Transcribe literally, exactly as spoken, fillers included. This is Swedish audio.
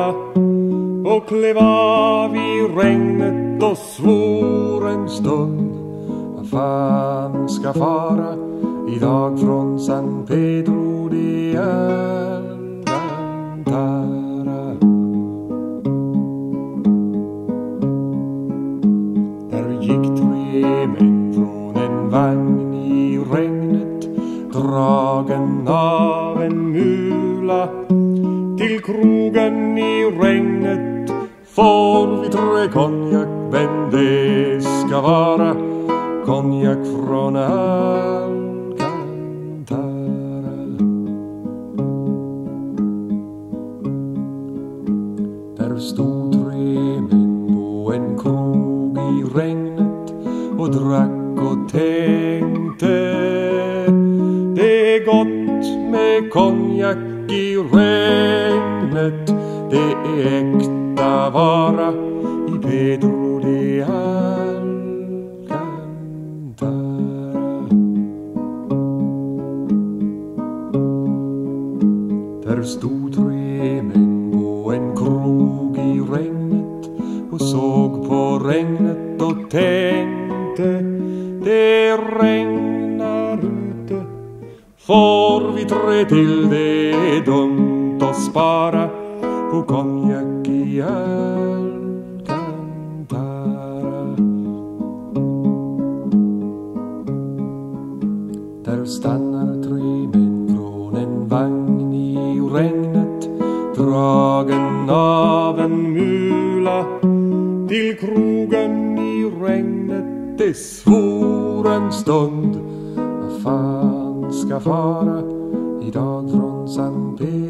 mula och klev av i regnet och svor en stund. Vad fan ska fara idag från San Pedro de Alcantara? Där gick tre män från en vagn i regnet, dragen av en mula. Till krogen i regnet får vi tre konjak, men det ska vara konjak från Alcantara. Där stod tre män på en krog i regnet och drack och tänkte: det är gott med konjak i regnet, det är äkta vara i Pedro de Alcantara. Där stod tre män på en krog i regnet och såg på regnet och tänkte: det regnar ute, får vi tre till det är dumt att spara på konjak i Alcantara. Där stannar tre män från en vagn i regnet, dragen av en mula. Till krogen i regnet det svor en stund: vad fan ska fara idag från San Pedro?